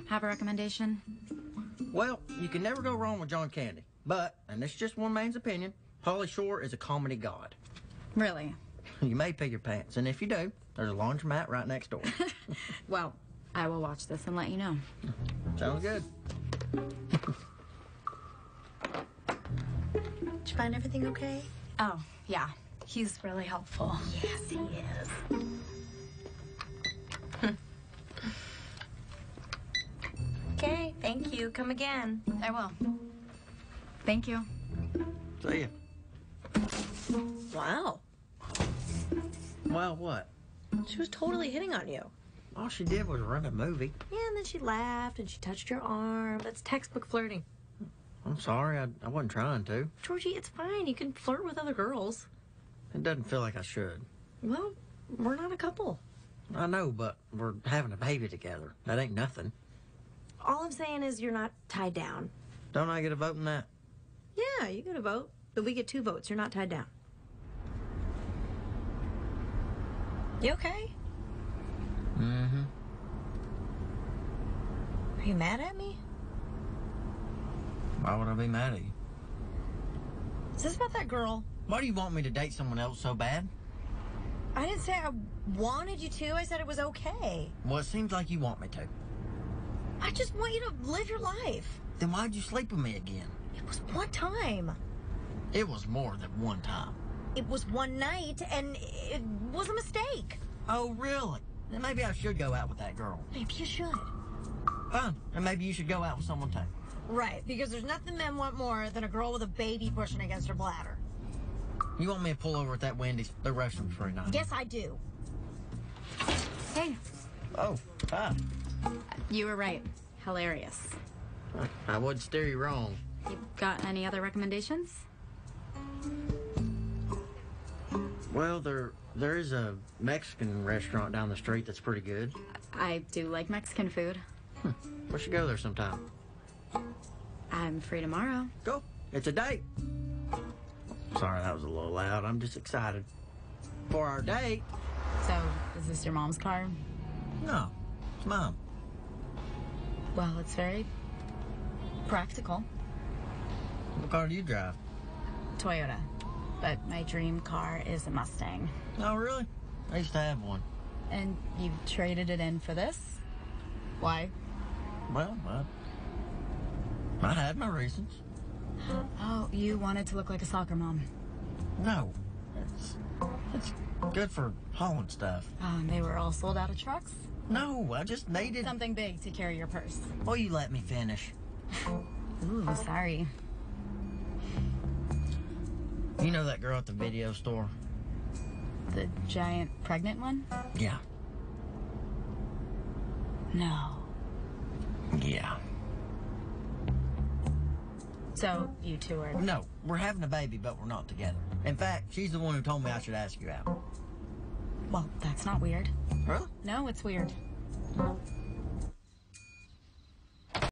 have a recommendation? Well, you can never go wrong with John Candy. But, and this is just one man's opinion, Pauly Shore is a comedy god. Really? You may pee your pants, and if you do, there's a laundromat right next door. Well, I will watch this and let you know. Sounds good. Did you find everything okay? Oh, yeah. He's really helpful. Yes, he is. Okay, thank you. Come again. I will. Thank you. See ya. Wow. Well, what? She was totally hitting on you. All she did was rent a movie. Yeah, and then she laughed and she touched your arm. That's textbook flirting. I'm sorry, I wasn't trying to. Georgie, it's fine. You can flirt with other girls. It doesn't feel like I should. Well, we're not a couple. I know, but we're having a baby together. That ain't nothing. All I'm saying is you're not tied down. Don't I get a vote in that? Yeah, you get a vote. But we get 2 votes. You're not tied down. You okay? Mm-hmm. Are you mad at me? Why would I be mad at you? Is this about that girl? Why do you want me to date someone else so bad? I didn't say I wanted you to. I said it was okay. Well, it seems like you want me to. I just want you to live your life. Then why'd you sleep with me again? It was one time. It was more than one time. It was one night, and it was a mistake. Oh, really? Then maybe I should go out with that girl. Maybe you should. Fine. And maybe you should go out with someone too. Right, because there's nothing men want more than a girl with a baby pushing against her bladder. You want me to pull over at that Wendy's? They're roasting for tonight. Yes, I do. Hey, Oh, hi. you were right. Hilarious. I wouldn't steer you wrong. You got any other recommendations? Well, there is a Mexican restaurant down the street that's pretty good. I do like Mexican food. We should go there sometime. I'm free tomorrow. Go. It's a date. Sorry, that was a little loud. I'm just excited. For our date. So, is this your mom's car? No, it's Mom. Well, it's very practical. What car do you drive? Toyota. But my dream car is a Mustang. Oh, really? I used to have one. And you traded it in for this? Why? Well, I had my reasons. Oh, you wanted to look like a soccer mom. No, it's good for hauling stuff. Oh, and they were all sold out of trucks? No, I just needed... Something big to carry your purse. Well, you let me finish. Ooh, sorry. You know that girl at the video store? The giant pregnant one? Yeah. No. Yeah. So, you two are... No, we're having a baby, but we're not together. In fact, she's the one who told me I should ask you out. Well, that's not weird. Really? No, it's weird.